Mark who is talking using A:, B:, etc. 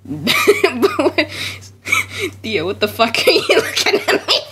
A: Thea, what the fuck are you looking at me